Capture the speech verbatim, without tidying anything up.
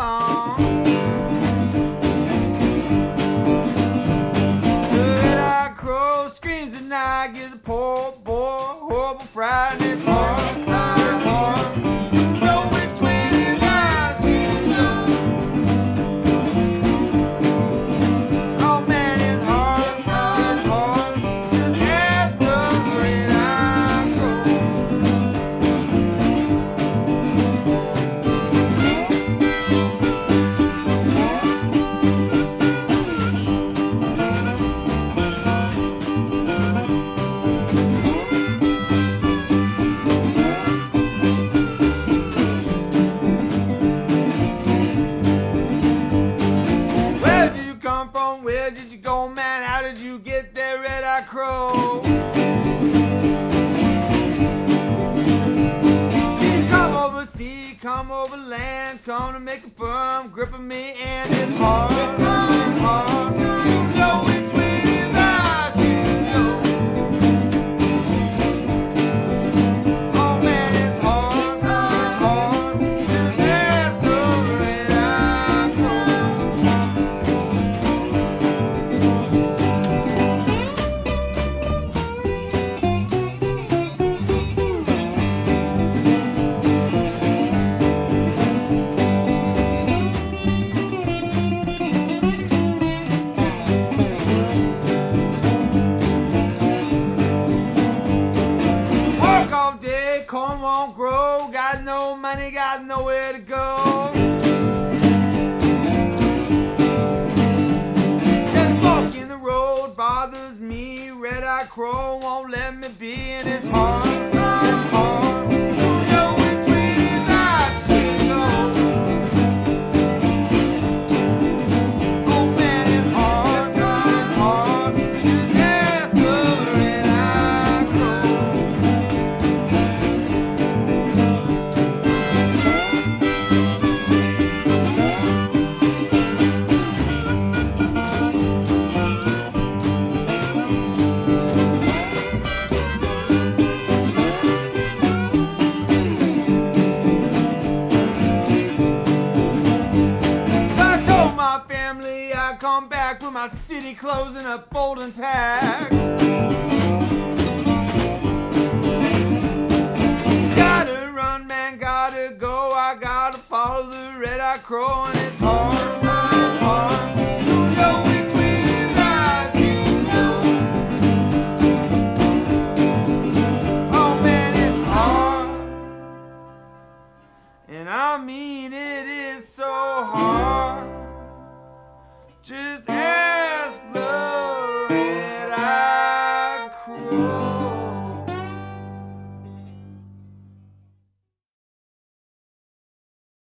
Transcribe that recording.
along. The red-eyed crow screams at night, gives a poor boy horrible fright, and it's hard, it's hard to know which way his eyes should go. Oh man, it's hard, it's hard, just ask the red-eyed crow. Where did you come from? Where did you go, man? How did you get there, red-eyed crow? Did you come over sea, come over land, come to make a firm grip of me? And it's hard, it's hard, it's hard to know which way his eyes should go. Oh man, it's hard, it's hard, just ask the red-eyed crow. Work all day, corn won't grow. Got no money, got nowhere to go. Just walking the road bothers me. Red-eyed crow won't let me be, and it's hard, it's hard to know which way his eyes should go. Oh man, it's hard, it's hard, just ask the red-eyed crow. I told my family I'd come back with my city clothes and a folding pack. Gotta run, man, gotta go. I gotta follow the red-eyed crow, and it's hard, it's hard to know which way his eyes should go. Oh man, it's hard, and I mean it is so hard. Just ask the red-eyed crow.